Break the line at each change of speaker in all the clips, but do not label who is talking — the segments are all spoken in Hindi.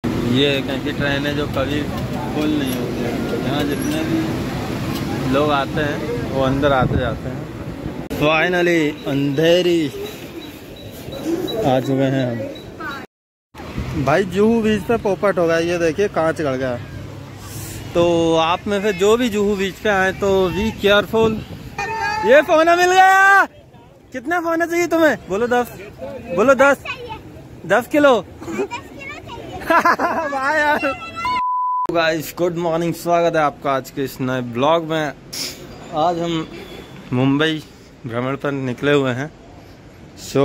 ये एक ऐसी ट्रेन है जो कभी फुल नहीं होती है। यहाँ जितने भी लोग आते हैं वो अंदर आते जाते हैं। फाइनली अंधेरी आ चुके हैं हम। भाई जुहू बीच पे पोपट हो गया, ये देखिए कांच गड़ गया। तो आप में से जो भी जुहू बीच पे आए तो बी केयरफुल। ये फोना मिल गया। कितना फोना चाहिए तुम्हें? बोलो 10। बोलो 10। 10 किलो। वाह यार। गाइस गुड मॉर्निंग, स्वागत है आपका आज के इस नए ब्लॉग में। आज हम मुंबई भ्रमण पर निकले हुए हैं। सो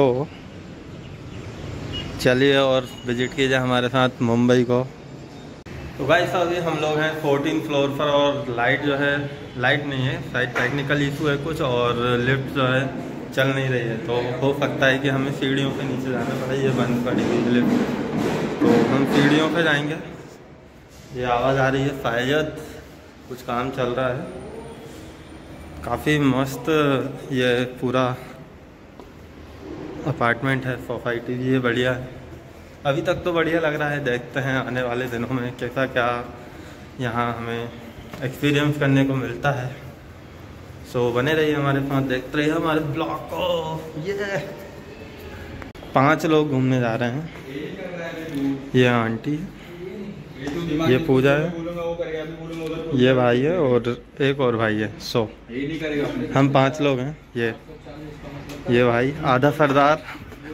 चलिए और विजिट कीजिए हमारे साथ मुंबई को। तो गाइस अभी हम लोग हैं 14 फ्लोर पर और लाइट जो है, लाइट नहीं है, शायद टेक्निकल इशू है कुछ, और लिफ्ट जो है चल नहीं रही है। तो हो सकता है कि हमें सीढ़ियों पे नीचे जाना पड़े। ये बंद पड़ी हुई है लिफ्ट, तो हम सीढ़ियों पे जाएंगे। ये आवाज़ आ रही है, शायद कुछ काम चल रहा है। काफ़ी मस्त ये पूरा अपार्टमेंट है, सोसाइटी भी है, बढ़िया है। अभी तक तो बढ़िया लग रहा है। देखते हैं आने वाले दिनों में कैसा क्या यहाँ हमें एक्सपीरियंस करने को मिलता है। सो बने रहिए हमारे साथ, देखते रहिए हमारे ब्लॉग को। ये 5 लोग घूमने जा रहे हैं। ये आंटी है, ये पूजा है, ये भाई है और एक और भाई है। सो हम 5 लोग हैं। ये भाई आधा सरदार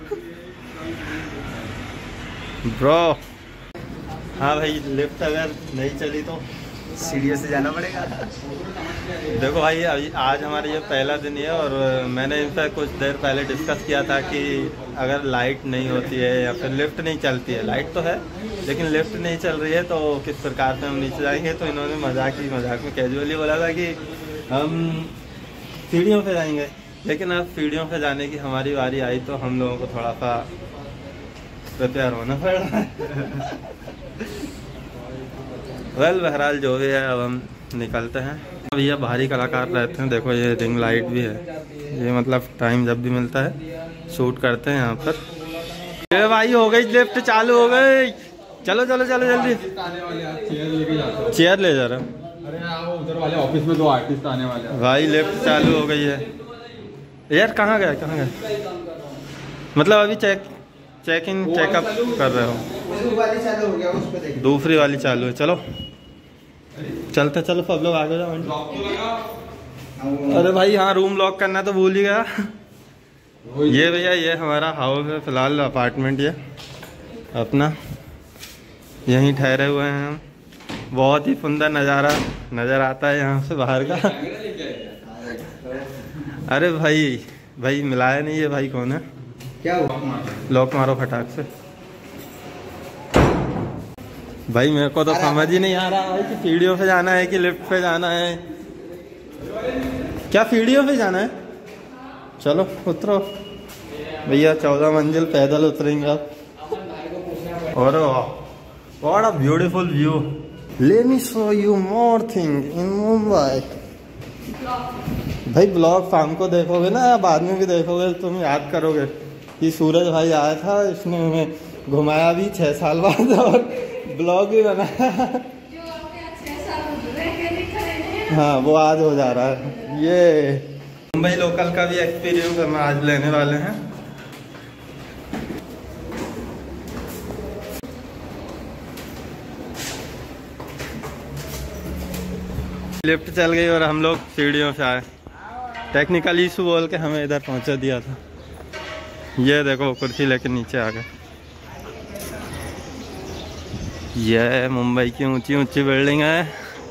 ब्रो। हाँ भाई, लिफ्ट अगर नहीं चली तो सीढ़ियों से जाना पड़ेगा। देखो भाई, अभी आज हमारा ये पहला दिन है और मैंने इनसे कुछ देर पहले डिस्कस किया था कि अगर लाइट नहीं होती है या फिर लिफ्ट नहीं चलती है, लाइट तो है लेकिन लिफ्ट नहीं चल रही है, तो किस प्रकार से हम नीचे जाएंगे। तो इन्होंने मजाक में कैजुअली बोला था कि हम सीढ़ियों पे जाएंगे। लेकिन अब सीढ़ियों पे जाने की हमारी बारी आई तो हम लोगों को थोड़ा सा प्रिपेयर होना पड़ा। वेल बहरहाल जो भी है, अब हम निकलते हैं। अब ये बाहरी कलाकार रहते हैं, देखो ये रिंग लाइट भी है। ये मतलब टाइम जब भी मिलता है शूट करते हैं यहाँ पर। ये भाई हो गई, लिफ्ट चालू हो गई। चलो चलो चलो जल्दी। चेयर ले जा रहा हूँ।
अरे उधर वाले ऑफिस में 2 आर्टिस्ट आने वाले हैं।
भाई लिफ्ट चालू हो गई है यार। कहाँ गए? मतलब अभी चेक इन चेकअप कर रहे हो? दूसरी वाली चालू है। चलो चलते, चलो सब लोग आगे जाओ। अरे भाई हाँ, रूम लॉक करना तो भूल ही गया। ये भैया, ये हमारा हाउस है फिलहाल, अपार्टमेंट ये अपना। यहीं ठहरे हुए हैं हम। बहुत ही सुंदर नज़ारा नज़र आता है यहाँ से बाहर का। अरे भाई मिलाया नहीं। ये भाई कौन है?
क्या हुआ?
लॉक मारो फटाक से। भाई मेरे को तो समझ ही नहीं आ रहा है कि सीढ़ियों पे जाना है कि लिफ्ट पे जाना है। क्या सीढ़ियों पे जाना है? चलो उतरो भैया, 14 मंजिल पैदल उतरेंगे आप। और what a beautiful view. Let me show you more thing in Mumbai. भाई ब्लॉग शाम को देखोगे ना, बाद में भी देखोगे, तुम याद करोगे कि सूरज भाई आया था, इसने हमें घुमाया भी 6 साल बाद और ब्लॉग भी बनाया। हाँ वो आज हो जा रहा है। ये मुंबई लोकल का भी एक्सपीरियंस हम आज लेने वाले हैं। लिफ्ट चल गई और हम लोग सीढ़ियों से आए। टेक्निकल इशू बोल के हमें इधर पहुंचा दिया था। ये देखो कुर्सी लेके नीचे आ गए। ये मुंबई की ऊंची ऊंची बिल्डिंग है।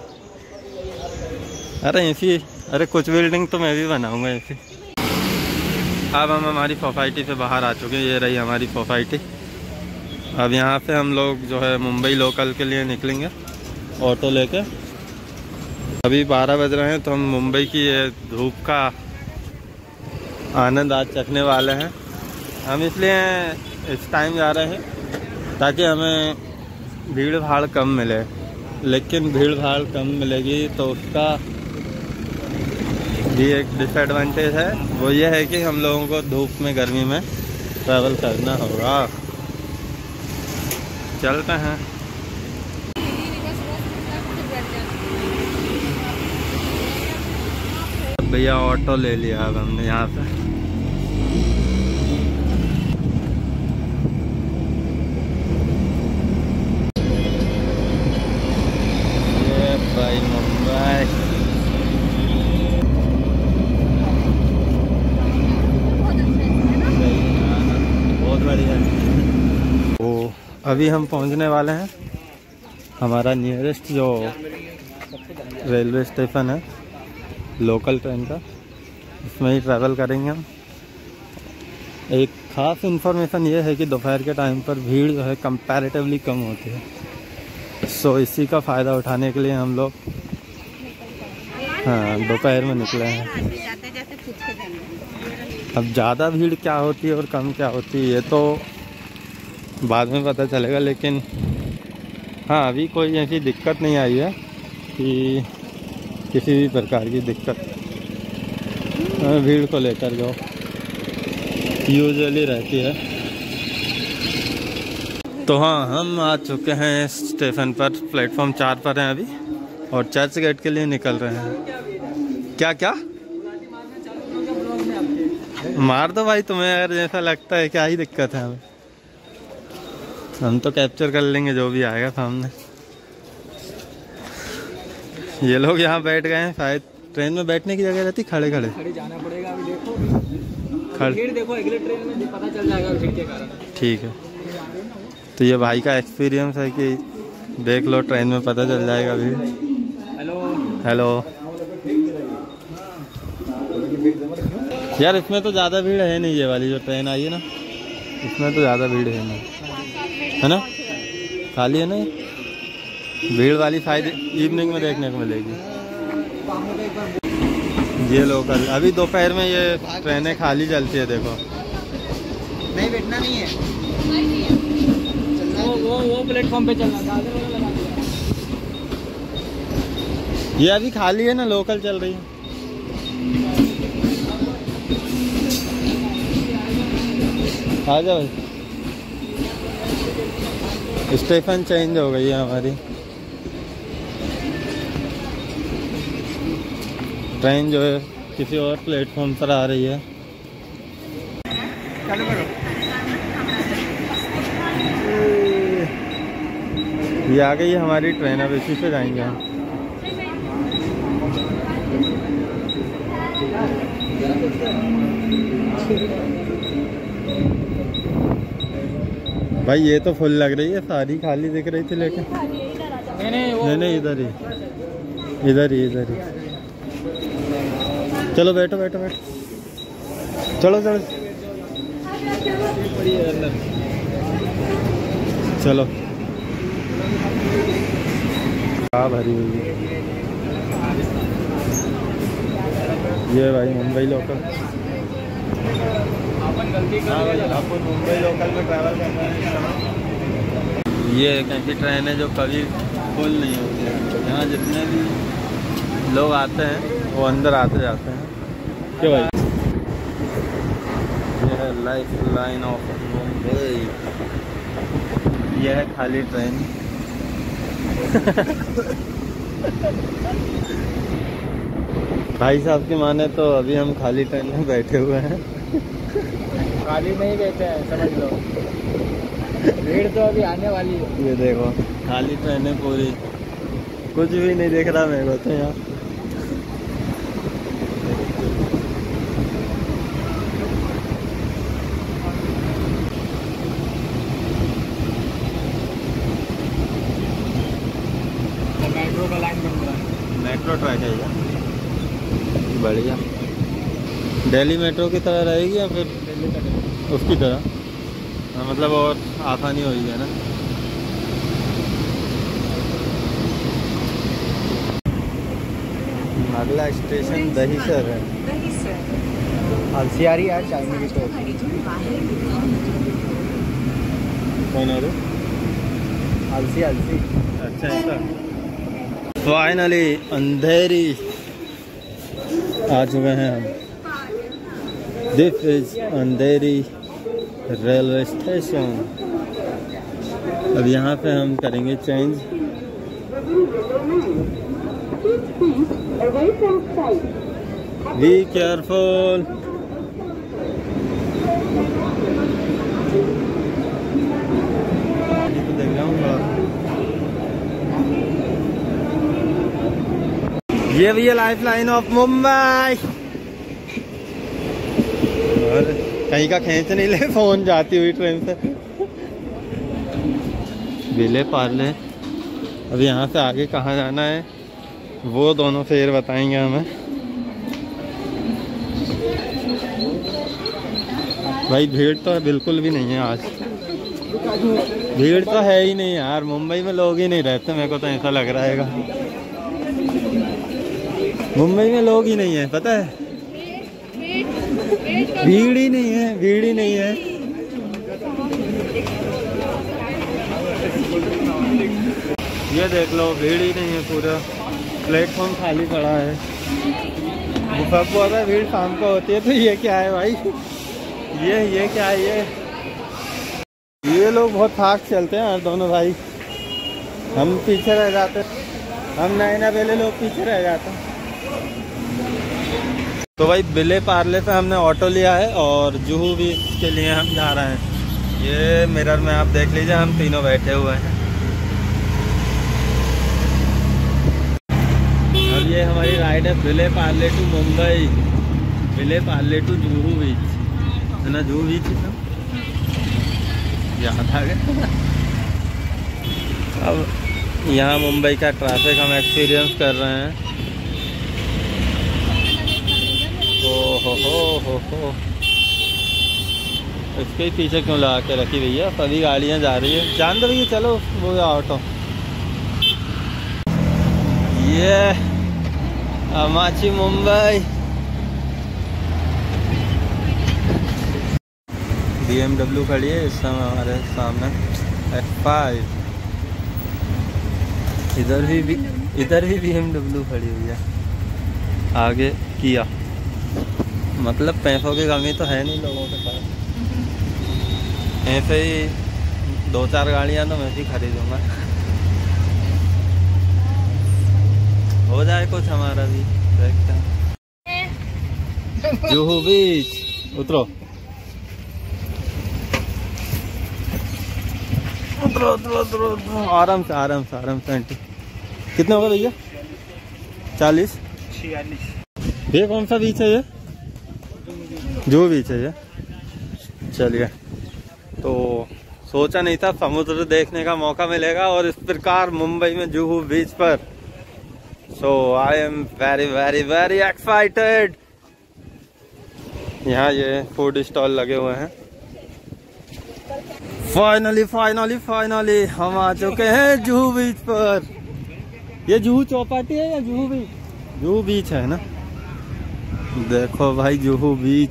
अरे कुछ बिल्डिंग तो मैं भी बनाऊंगा ऐसी। अब हम हमारी सोसाइटी से बाहर आ चुके हैं। ये रही हमारी सोसाइटी। अब यहाँ से हम लोग जो है मुंबई लोकल के लिए निकलेंगे ऑटो लेके। अभी 12 बज रहे हैं तो हम मुंबई की ये धूप का आनंद आज चखने वाले हैं। हम इसलिए इस टाइम जा रहे हैं ताकि हमें भीड़ भाड़ कम मिले। लेकिन भीड़ भाड़ कम मिलेगी तो उसका भी एक डिसएडवांटेज है। वो ये है कि हम लोगों को धूप में, गर्मी में ट्रैवल करना होगा। चलते हैं। भैया ऑटो ले लिया अब हमने यहाँ पे। ये भाई मुंबई बहुत बढ़िया। तो अभी हम पहुँचने वाले हैं हमारा नियरेस्ट जो रेलवे स्टेशन है लोकल ट्रेन का, इसमें ही ट्रैवल करेंगे हम। एक ख़ास इन्फॉर्मेशन ये है कि दोपहर के टाइम पर भीड़ जो है कंपैरेटिवली कम होती है, सो इसी का फ़ायदा उठाने के लिए हम लोग दोपहर में निकले हैं। अब ज़्यादा भीड़ क्या होती है और कम क्या होती है ये तो बाद में पता चलेगा, लेकिन हाँ अभी कोई ऐसी दिक्कत नहीं आई है कि किसी भी प्रकार की दिक्कत भीड़ को लेकर जो यूजुअली रहती है। तो हाँ, हम आ चुके हैं स्टेशन पर, प्लेटफॉर्म 4 पर हैं अभी और चर्च गेट के लिए निकल रहे हैं। क्या क्या मार दो भाई, तुम्हें अगर जैसा लगता है, क्या ही दिक्कत है हमें, हम तो कैप्चर कर लेंगे जो भी आएगा सामने। ये लोग यहाँ बैठ गए हैं, शायद ट्रेन में बैठने की जगह रहती, खड़े खड़े
जाना पड़ेगा अभी। देखो भीड़ देखो, अगले ट्रेन में पता चल जाएगा भीड़ के कारण। ठीक है,
तो ये भाई का एक्सपीरियंस है कि देख लो ट्रेन में पता चल जाएगा भीड़।
हेलो
हेलो यार, इसमें तो ज़्यादा भीड़ है नहीं, ये वाली जो ट्रेन आई है ना इसमें तो ज़्यादा भीड़ है नहीं, है ना, खाली है ना। भीड़ वाली शायद इवनिंग में देखने को मिलेगी। ये लोकल अभी दोपहर में ये ट्रेनें खाली चलती है, देखो।
नहीं बैठना नहीं है, वो प्लेटफॉर्म पे चलना।
ये अभी खाली है ना, लोकल चल रही है। आ जाओ, स्टेशन चेंज हो गई है हमारी, ट्रेन जो है किसी और प्लेटफॉर्म पर आ रही है। ये आ गई है हमारी ट्रेन, अब इसी पे जाएंगे हम। भाई ये तो फुल लग रही है, सारी खाली दिख रही थी, लेकिन नहीं इधर ही इधर ही। चलो बैठो बैठो बैठो, चलो चलो चलो। हाँ भरी हुई है ये भाई, मुंबई लोकल। अपन मुंबई लोकल में ट्रैवल कर रहे हैं। ये एक ऐसी ट्रेन है जो कभी फुल नहीं होती है, यहाँ जितने भी लोग आते हैं वो अंदर आते जाते हैं। क्यों भाई, ये है लाइफ लाइन ऑफ मुंबई, यह है खाली ट्रेन। भाई साहब की माने तो अभी हम खाली ट्रेन में बैठे हुए हैं।
खाली नहीं बैठे हैं, समझ लो, भीड़ तो अभी आने वाली है।
ये देखो खाली ट्रेन है पूरी, कुछ भी नहीं दिख रहा मेरे को तो यहाँ।
मेट्रो का लाइन बन रहा है,
मेट्रो ट्रैक है ये, बढ़िया। दिल्ली मेट्रो की तरह रहेगी या फिर उसकी तरह? हाँ, मतलब और आसानी होगी, है ना। अगला स्टेशन दहीसर है।
अलसियारी यार, चाइनीज तो
कौन है?
अलसी अलसी।
अच्छा ऐसा। फाइनली अंधेरी आ चुके हैं हम। This is Andheri railway station. अब यहाँ पे हम करेंगे चेंज। Be careful. देख रहा हूँ ये भी है लाइफ लाइन ऑफ मुंबई। और कहीं का खींच नहीं ले, फोन जाती हुई ट्रेन से। विले पार्ले। अब यहाँ से आगे कहाँ जाना है वो दोनों फेर बताएंगे हमें। भाई भीड़ तो बिल्कुल भी नहीं है आज, भीड़ तो है ही नहीं यार। मुंबई में लोग ही नहीं रहते, मेरे को तो ऐसा लग रहा है। मुंबई में लोग ही नहीं है, पता है, भीड़ ही नहीं है, भीड़ ही नहीं है। ये देख लो भीड़ ही नहीं है, पूरा प्लेटफॉर्म खाली पड़ा है। सब बोल रहा है भीड़ शाम को होती है, तो ये क्या है भाई, ये क्या है ये लोग बहुत फास्ट चलते हैं यार दोनों भाई, हम पीछे रह जाते, हम नए बेले लोग पीछे रह जाते हैं। तो भाई विले पार्ले से हमने ऑटो लिया है और जुहू बीच के लिए हम जा रहे हैं। ये मिरर में आप देख लीजिए, हम तीनों बैठे हुए हैं। और ये हमारी राइड है Vile Parle to Mumbai, Vile Parle to Juhu beach, है ना, जुहू बीच है याद आ गया। अब यहाँ मुंबई का ट्रैफिक हम एक्सपीरियंस कर रहे हैं। हो इसके ही पीछे क्यों लगा के रखी भैया, सभी गाड़ियाँ जा रही है, जान दो भैया, चलो वो ऑटो। ये अमाची मुंबई। BMW खड़ी है इस समय हमारे सामने, F5। इधर भी BMW खड़ी हुई है। आगे किया, मतलब पैसों की कमी तो है नहीं लोगों के पास, ऐसे ही 2-4 गाड़ियाँ तो मैं भी खरीदूंगा, हो जाए कुछ हमारा भी, देखते हैं। जुहू बीच उतरो, उतरो उतरो उतरो उतरो, आराम से आराम से आराम से। आंटी कितने होगा भैया? 40? 46। ये कौन सा बीच है ये? जुहू बीच है ये। चलिए, तो सोचा नहीं था समुद्र देखने का मौका मिलेगा और इस प्रकार मुंबई में जुहू बीच पर। So I am very very very excited. यहाँ ये फूड स्टॉल लगे हुए हैं। फाइनली फाइनली फाइनली हम आ चुके हैं जुहू बीच पर। ये जुहू चौपाटी है या जुहू बीच? जुहू बीच है ना, देखो भाई जुहू बीच।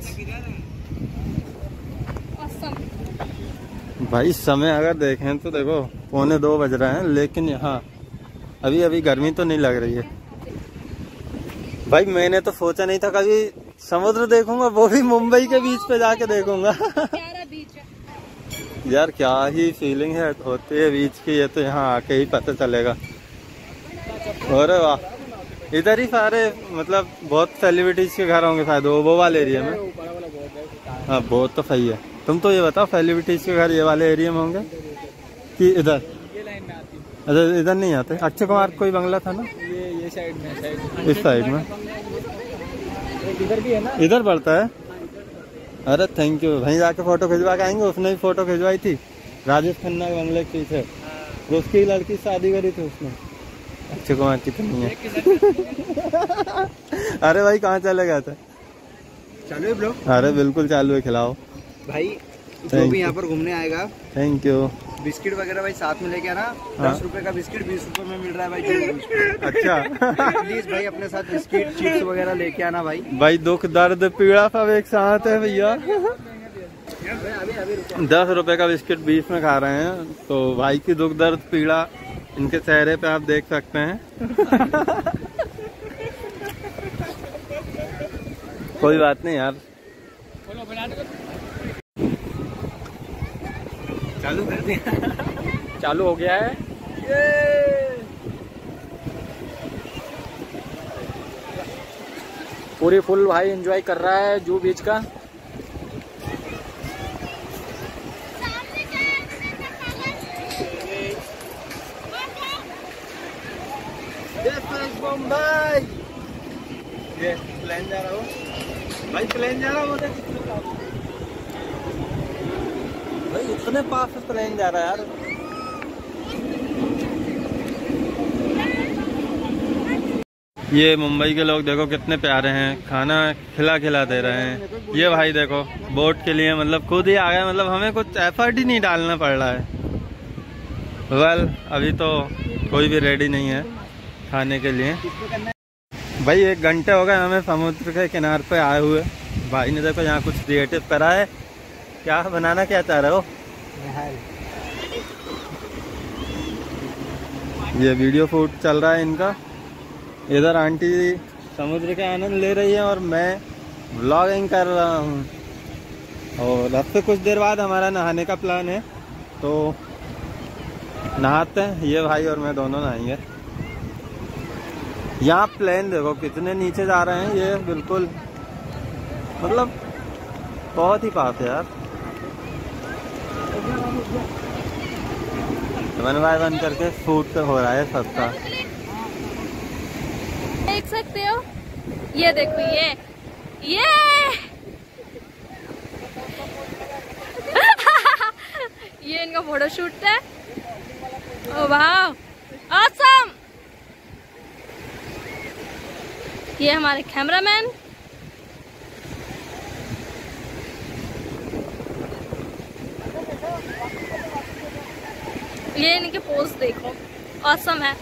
भाई समय अगर देखें तो देखो 1:45 बज रहे हैं, लेकिन यहाँ अभी अभी गर्मी तो नहीं लग रही है। भाई मैंने तो सोचा नहीं था कभी समुद्र देखूंगा, वो भी मुंबई के बीच पे जाके देखूंगा। यार क्या ही फीलिंग है होती है बीच की, ये तो यहाँ आके ही पता चलेगा। अरे वाह, इधर ही सारे मतलब बहुत सेलिब्रिटीज के घर होंगे शायद, वो वाले एरिया में। हाँ बहुत तो सही है। तुम तो ये बताओ सेलिब्रिटीज के घर ये वाले एरिया में होंगे कि इधर? अच्छा इधर नहीं आते। अक्षय कुमार कोई बंगला था ना
ये साइड में,
इस साइड में
इधर भी है ना,
इधर पड़ता है। अरे थैंक यू, वहीं जाके फोटो खिंचवा के आएंगे। उसने भी फोटो खिंचवाई थी राजेश खन्ना के बंगले के पीछे, उसकी लड़की शादी करी थी उसने। अक्षय कुमार की तो नहीं है। अरे भाई कहाँ चले गए थे?
चालू है ब्लॉग?
अरे बिल्कुल चालू है, खिलाओ
भाई। जो भी यहाँ पर घूमने आएगा,
थैंक यू।
बिस्किट वगैरह भाई साथ में लेके आना।
हाँ?
10 रुपए का बिस्किट 20 रुपए में मिल रहा है भाई।
अच्छा
प्लीज भाई अपने साथ बिस्किट चिप्स वगैरह लेके आना भाई।
भाई दुख दर्द पीड़ा सब एक साथ है भैया। 10 रुपए का बिस्किट 20 में खा रहे हैं, तो भाई की दुख दर्द पीड़ा इनके चेहरे पे आप देख सकते हैं। कोई बात नहीं यार,
चालू कर दिया।
चालू हो गया है।
पूरी फुल भाई एंजॉय कर रहा है जू बीच का।
मुंबई ये प्लेन जा रहा हो भाई, प्लेन जा रहा हो भाई, इतने पास से प्लेन जा रहा है यार। ये मुंबई के लोग देखो कितने प्यारे हैं, खाना खिला खिला दे रहे हैं। ये भाई देखो बोट के लिए मतलब खुद ही आ गए, मतलब हमें कुछ एफर्ट ही नहीं डालना पड़ रहा है। वेल अभी तो कोई भी रेडी नहीं है खाने के लिए। भाई 1 घंटे हो गए हमें समुद्र के किनारे पे आए हुए। भाई ने देखो यहाँ कुछ क्रिएटिव करा है। क्या बनाना क्या चाह रहे हो? ये वीडियो शूट चल रहा है इनका। इधर आंटी समुद्र के आनंद ले रही है और मैं व्लॉगिंग कर रहा हूँ। और अब से कुछ देर बाद हमारा नहाने का प्लान है, तो नहाते हैं। ये भाई और मैं दोनों नहाएंगे। यहाँ प्लेन देखो कितने नीचे जा रहे हैं। ये बिल्कुल मतलब बहुत ही पास है यार। 1 बाय 1 करके शूट हो रहा है सबका।
देख सकते हो, ये देखो ये ये इनका फोटो शूट है। ओ वाह ऑसम। ये हमारे कैमरामैन। ये इनके पोज देखो, ऑसम है।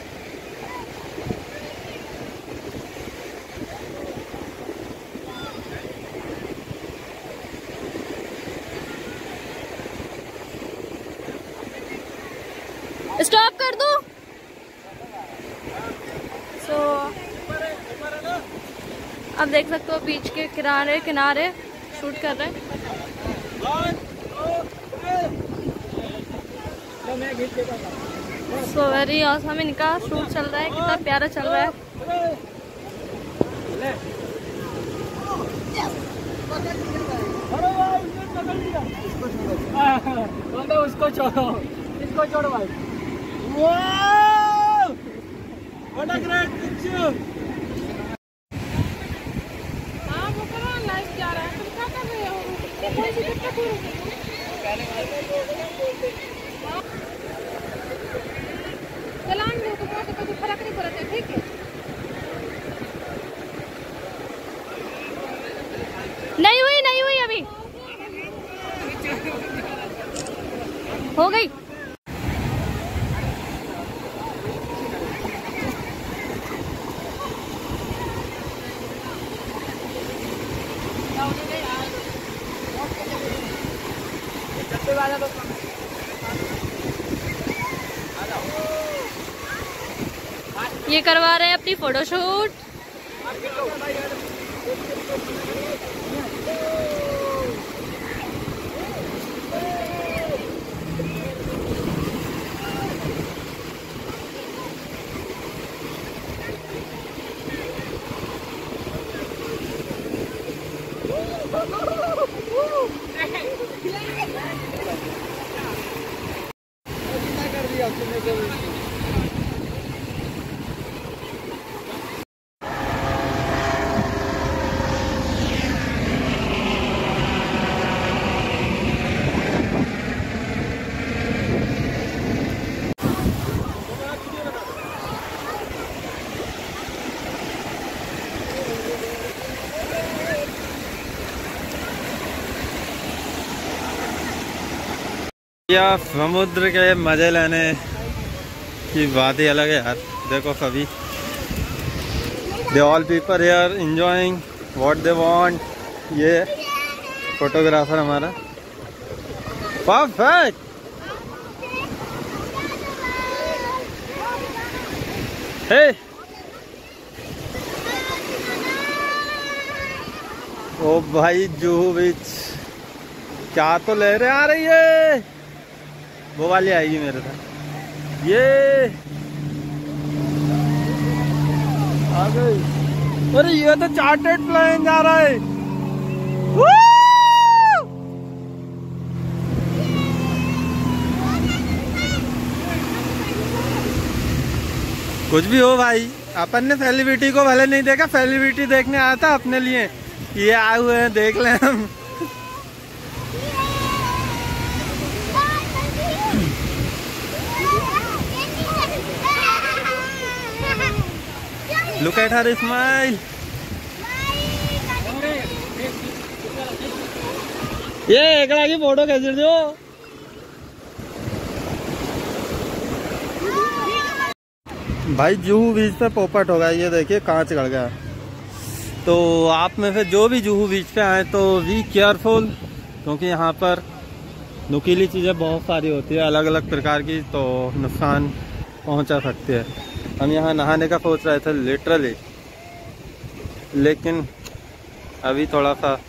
स्टॉप कर दो। आप देख सकते हो बीच के किनारे किनारे शूट कर रहे हैं। सो वेरी ऑसम इनका शूट चल रहा है। कितना प्यारा चल रहा है।
उसको छोड़ो, इसको छोड़ो भाई।
What a great picture!
फर्क नहीं पड़ता, ठीक है? नहीं हुई अभी हो गई। ये करवा रहे हैं अपनी फोटोशूट।
या समुद्र के मजे लेने की बात ही अलग है यार। देखो सभी they all people here enjoying what they want. ये फोटोग्राफर हमारा परफेक्ट। हे ओ भाई जुहू बीच क्या तो लहरें आ रही है। वो वाली आएगी मेरे साथ। ये आ गई। अरे ये तो चार्टर्ड प्लेन जा रहा है। कुछ भी हो भाई, अपन ने सेलिब्रिटी को भले नहीं देखा, सेलिब्रिटी देखने आया था अपने लिए। ये आए हुए हैं, देख लें हम। Look at her smile. ये एकड़ा की फोटो कैसे दो। भाई जुहू बीच पे पोपट होगा, ये देखिए कांच गड़ गया। तो आप में से जो भी जुहू बीच पे आए तो बी केयरफुल, क्योंकि यहाँ पर नुकीली चीज़ें बहुत सारी होती है अलग अलग प्रकार की, तो नुकसान पहुँचा सकती है। हम यहाँ नहाने का सोच रहे थे लिटरली, लेकिन अभी थोड़ा सा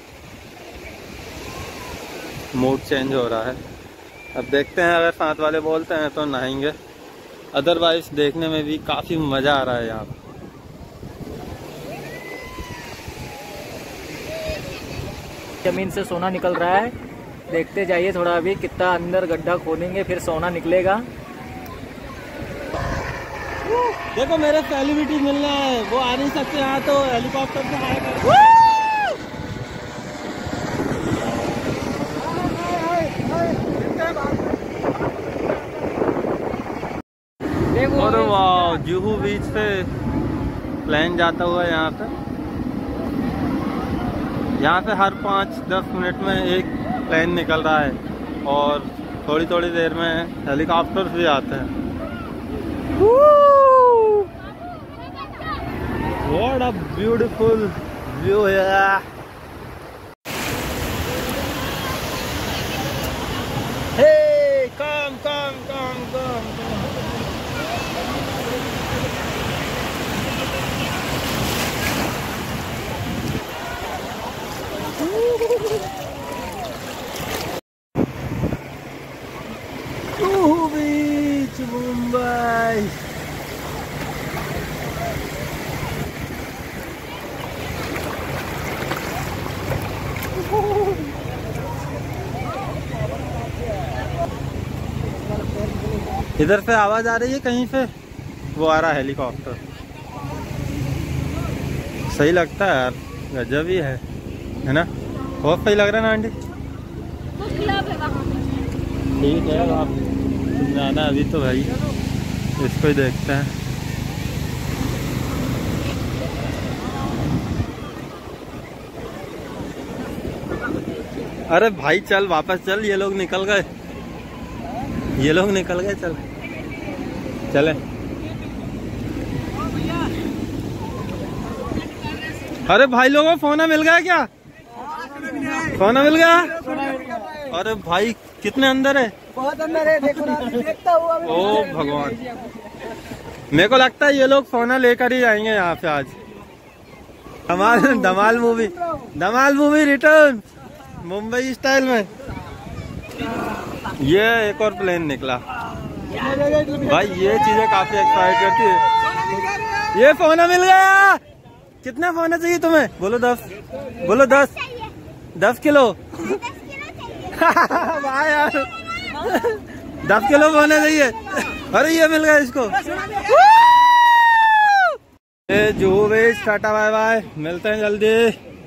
मूड चेंज हो रहा है। अब देखते हैं, अगर साथ वाले बोलते हैं तो नहाएंगे, अदरवाइज देखने में भी काफ़ी मज़ा आ रहा है यहाँ।
जमीन से सोना निकल रहा है, देखते जाइए थोड़ा, अभी कितना अंदर गड्ढा खोदेंगे फिर सोना निकलेगा।
देखो मेरे सेलिब्रिटी मिलना है, वो आ नहीं सकते यहाँ, तो हेलीकॉप्टर से आएगा। और वाह, जुहू बीच से प्लेन जाता हुआ यहाँ पे। यहाँ पे हर 5-10 मिनट में एक प्लेन निकल रहा है, और थोड़ी थोड़ी देर में हेलीकॉप्टर भी आते हैं। What a beautiful view here. Hey, come. Juhu Beach, Mumbai. इधर से आवाज आ रही है कहीं से, वो आ रहा है हेलीकॉप्टर। सही लगता है यार, गजब ही है ना? बहुत सही लग रहा है ना आंटी? ठीक है, आप जाना अभी तो भाई, इसको ही देखते हैं। अरे भाई चल वापस चल, ये लोग निकल गए, चले। अरे भाई लोगों, फोना मिल गया क्या? फोना मिल गया? अरे भाई कितने अंदर है?
बहुत अंदर है, देखो ना, देखता हुआ।
ओ भगवान, मेरे को लगता है ये लोग सोना लेकर ही जाएंगे यहाँ से आज। Dhamaal movie return Mumbai style में। ये एक और प्लेन निकला भाई, ये चीजें काफी एक्साइट करती है। ये फोना मिल गया। कितना फोना चाहिए तुम्हें? बोलो 10 10 किलो। वाह यार, 10 किलो फोना चाहिए। अरे ये मिल गया इसको। ये Juhu beach, tata bye bye, मिलते हैं जल्दी।